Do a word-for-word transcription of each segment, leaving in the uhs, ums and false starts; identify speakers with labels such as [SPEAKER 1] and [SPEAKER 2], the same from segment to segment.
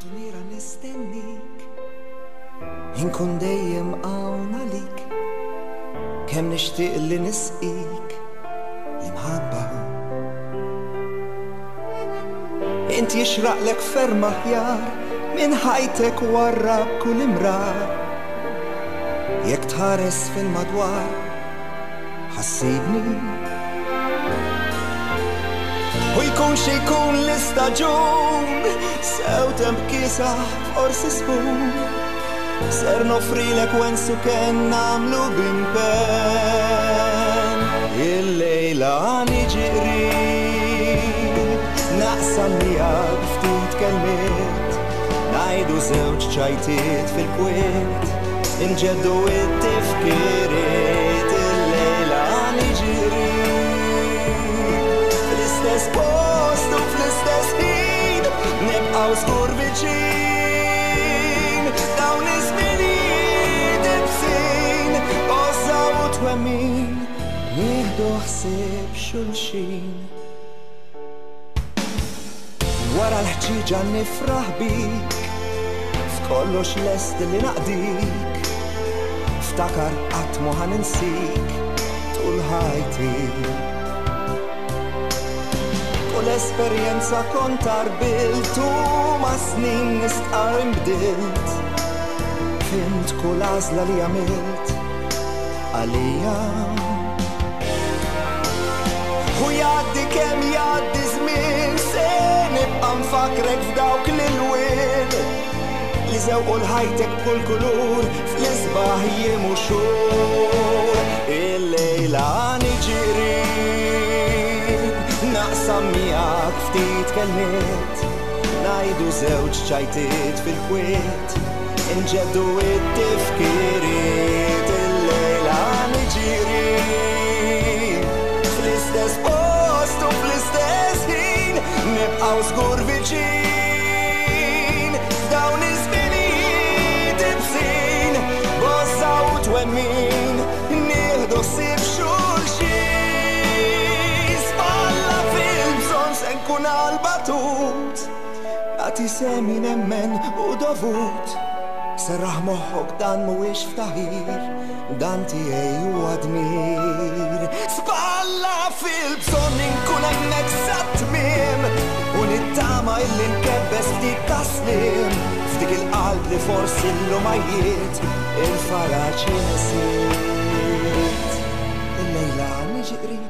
[SPEAKER 1] Tonira nistennik inkun dejjem hawn għalik kemm nixtieq li nisqik l-imħabba. Inti jixraqlek ferm aħjar minn ħajtek warrab kull imrar. Jekk tħares fil-madwar ħassibni u jkun xi jkun l-istaġun sew temp kisaħ forsi sbun ser nofrilek wensu kien namlu bimpen. Il-lejla niġi qrib naqsam miegħek ftit kelmiet ngħidu żewġ ċajtiet fil-kwiet inġeddu it-tifkiriet. Il-lejla niġi qrib fl-istess post u fl-istess ħin nibqgħu żgur viċin dawn iż-żminijiet ibsin ożaw u twemmin nieħdu ħsieb xulxin. Wara l-ħġiġa nifraħ bik f'kollox lest li naqdik ftakar qatt mu ħaninsik tul ħajti. Kull esperjenza kont tarbilt u ma' snin nistqar imbdilt fimt kull għażla li għamilt għalija. U jgħaddi kemm jgħaddi żmien se nibqa' nfakrek f'dawk l-ilwien li żewqu l-ħajtek b'kull kulur fl-isbaħ jiem u xhur. Il-lejla niġi qrib naqsam miegħek ftit kelmiet ngħidu żewġ ċajtiet fil-kwiet inġeddu it-tifkiriet. Il-lejla niġi qrib fl-istess post u fl-istess ħin nibqgħu żgur viċin f'dawn iż-żminijiet ibsin b'ożaw u twemmin nieħdu ħsieb xulxin. Spalla fil-bżonn se nkun għall-batut nagħti semi nemmen u dovut serraħ moħħok dan mhuwiex ftaħir dan tiegħi huwa dmir. Spalla fil-bżonn inkun hemmhekk sa tmiem u nittama illi nkebbes ftit taslim f'dik il-qalb li forsi llum għajjiet il-faraġ jinsiet. Il-lejla niġi qrib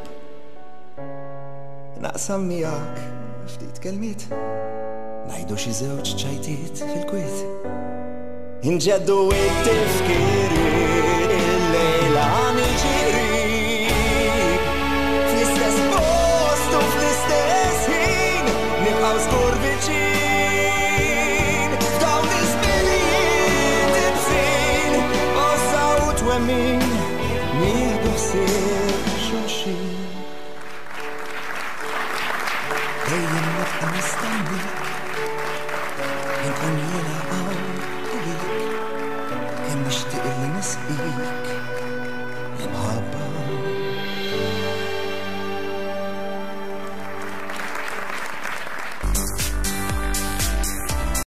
[SPEAKER 1] naqsam miegħek ftit kelmiet ngħidu xi żewġ ċajtiet fil-kwiet inġeddu it-tifkiriet. Il-lejla niġi qrib fl-istess post u fl-istess ħin nibqgħu żgur viċin f'dawn iż-żminijiet ibsin ożaw u twemmin nieħdu ħsieb xulxin. Dejjem nibqa' nistenni inkun jiena hawn għalik kemm nixtieq li nisqik